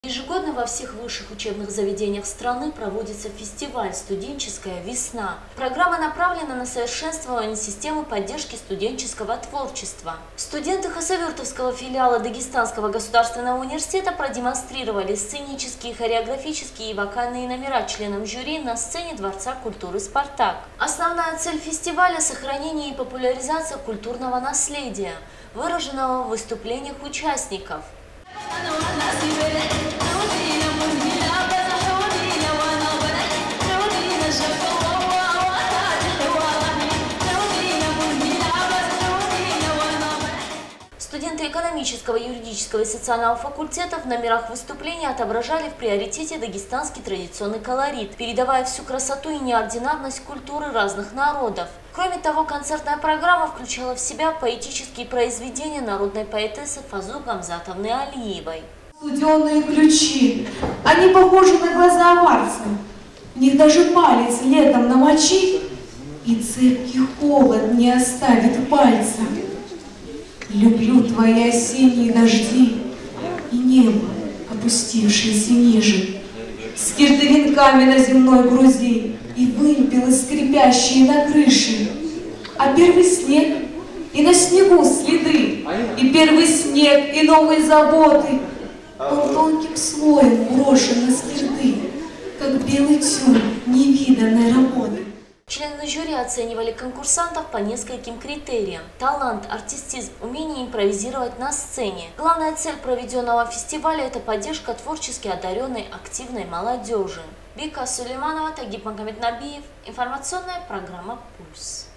Ежегодно во всех высших учебных заведениях страны проводится фестиваль «Студенческая весна». Программа направлена на совершенствование системы поддержки студенческого творчества. Студенты Хасавюртовского филиала Дагестанского государственного университета продемонстрировали сценические, хореографические и вокальные номера членам жюри на сцене Дворца культуры «Спартак». Основная цель фестиваля – сохранение и популяризация культурного наследия, выраженного в выступлениях участников. Студенты экономического, юридического и социального факультетов в номерах выступления отображали в приоритете дагестанский традиционный колорит, передавая всю красоту и неординарность культуры разных народов. Кроме того, концертная программа включала в себя поэтические произведения народной поэтессы Фазу Гамзатовны Алиевой. Студеные ключи, они похожи на глаза аварца. В них даже палец летом намочи, и цепкий холод не оставит пальца. Люблю твои осенние дожди и небо, опустившееся ниже. Скирды венками на земной груди и вымпелы, скрипящие на крыше. А первый снег, и на снегу следы, и первый снег, и новые заботы. Он тонким слоем брошен на скирды, как белый тюль невиданной работы. Члены жюри оценивали конкурсантов по нескольким критериям: талант, артистизм, умение импровизировать на сцене. Главная цель проведенного фестиваля – это поддержка творчески одаренной активной молодежи. Вика Сулейманова, Тагиб Магомеднабиев. Информационная программа «Пульс».